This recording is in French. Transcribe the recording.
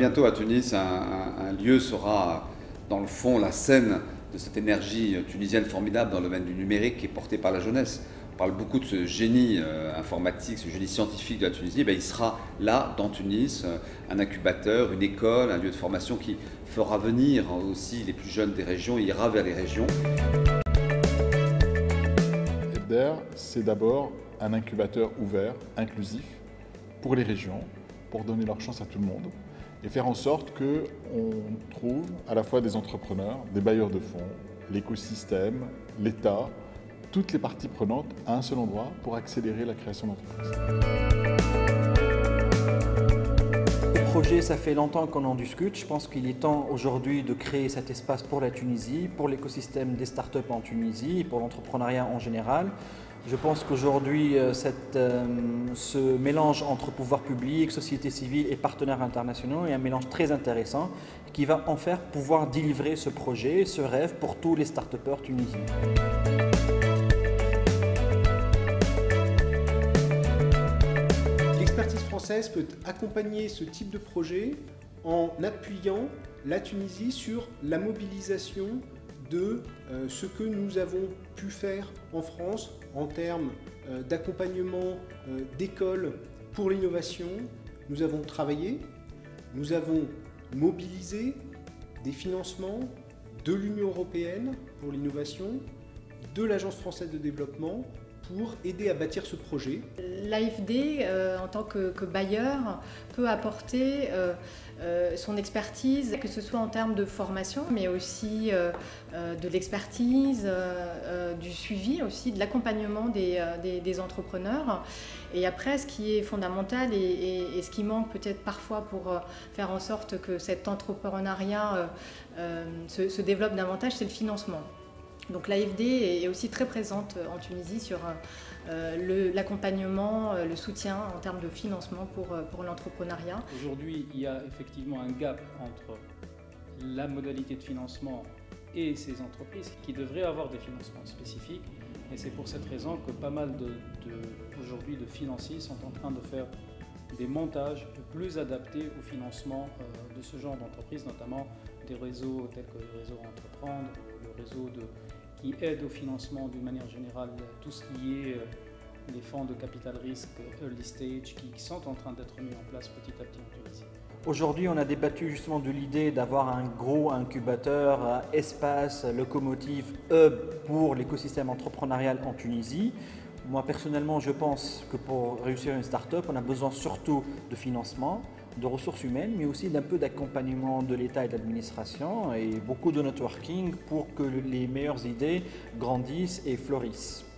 bientôt à Tunis, un lieu sera dans le fond la scène de cette énergie tunisienne formidable dans le domaine du numérique qui est portée par la jeunesse. On parle beaucoup de ce génie informatique, ce génie scientifique de la Tunisie. Il sera là, dans Tunis, un incubateur, une école, un lieu de formation qui fera venir aussi les plus jeunes des régions, il ira vers les régions. EBDER, c'est d'abord un incubateur ouvert, inclusif, pour les régions, pour donner leur chance à tout le monde et faire en sorte qu'on trouve à la fois des entrepreneurs, des bailleurs de fonds, l'écosystème, l'État, toutes les parties prenantes à un seul endroit pour accélérer la création d'entreprises. Le projet, ça fait longtemps qu'on en discute. Je pense qu'il est temps aujourd'hui de créer cet espace pour la Tunisie, pour l'écosystème des startups en Tunisie, pour l'entrepreneuriat en général. Je pense qu'aujourd'hui, ce mélange entre pouvoir public, société civile et partenaires internationaux est un mélange très intéressant qui va en faire pouvoir délivrer ce projet, ce rêve pour tous les start-upers tunisiens. L'expertise française peut accompagner ce type de projet en appuyant la Tunisie sur la mobilisation de ce que nous avons pu faire en France en termes d'accompagnement d'écoles pour l'innovation. Nous avons travaillé, nous avons mobilisé des financements de l'Union européenne pour l'innovation, de l'Agence française de développement pour aider à bâtir ce projet. L'AFD, en tant que bailleur, peut apporter son expertise, que ce soit en termes de formation, mais aussi de l'expertise, du suivi aussi, de l'accompagnement des entrepreneurs. Et après, ce qui est fondamental et ce qui manque peut-être parfois pour faire en sorte que cet entrepreneuriat se développe davantage, c'est le financement. Donc l'AFD est aussi très présente en Tunisie sur l'accompagnement, le soutien en termes de financement pour l'entrepreneuriat. Aujourd'hui, il y a effectivement un gap entre la modalité de financement et ces entreprises qui devraient avoir des financements spécifiques. Et c'est pour cette raison que pas mal aujourd'hui de financiers sont en train de faire des montages plus adaptés au financement de ce genre d'entreprise, notamment des réseaux tels que le réseau Entreprendre, le réseau qui aide au financement d'une manière générale, tout ce qui est les fonds de capital risque, early stage, qui sont en train d'être mis en place petit à petit en Tunisie. Aujourd'hui, on a débattu justement de l'idée d'avoir un gros incubateur, espace, locomotive, hub pour l'écosystème entrepreneurial en Tunisie. Moi, personnellement, je pense que pour réussir une start-up, on a besoin surtout de financement, de ressources humaines, mais aussi d'un peu d'accompagnement de l'État et de l'administration et beaucoup de networking pour que les meilleures idées grandissent et fleurissent.